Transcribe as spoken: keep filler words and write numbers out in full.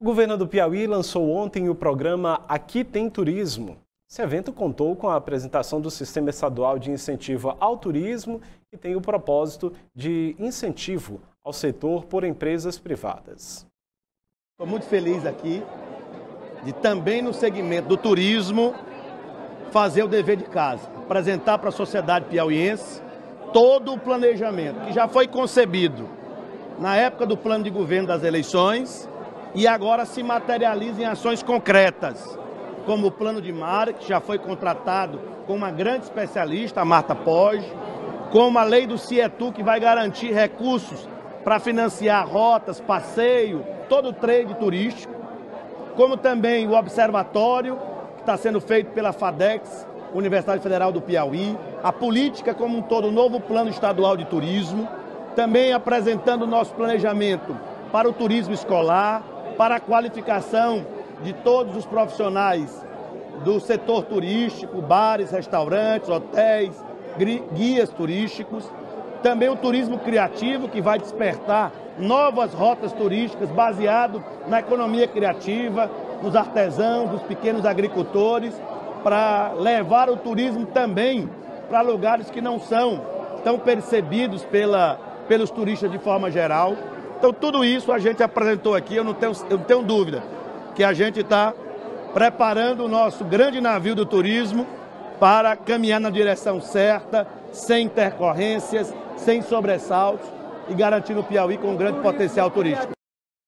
O governo do Piauí lançou ontem o programa Aqui Tem Turismo. Esse evento contou com a apresentação do Sistema Estadual de Incentivo ao Turismo e tem o propósito de incentivo ao setor por empresas privadas. Estou muito feliz aqui de também no segmento do turismo fazer o dever de casa, apresentar para a sociedade piauiense todo o planejamento que já foi concebido na época do plano de governo das eleições e agora se materializa em ações concretas, como o plano de mar, que já foi contratado com uma grande especialista, a Marta Poggi, como a lei do CIETU, que vai garantir recursos para financiar rotas, passeio, todo o trade turístico, como também o observatório, que está sendo feito pela FADEX, Universidade Federal do Piauí, a política como um todo, o novo plano estadual de turismo, também apresentando o nosso planejamento para o turismo escolar, para a qualificação de todos os profissionais do setor turístico, bares, restaurantes, hotéis, guias turísticos. Também o turismo criativo, que vai despertar novas rotas turísticas baseado na economia criativa, nos artesãos, nos pequenos agricultores, para levar o turismo também para lugares que não são tão percebidos pela, pelos turistas de forma geral. Então tudo isso a gente apresentou aqui, eu não tenho, eu não tenho dúvida que a gente está preparando o nosso grande navio do turismo para caminhar na direção certa, sem intercorrências, sem sobressaltos e garantindo o Piauí com um grande potencial turístico.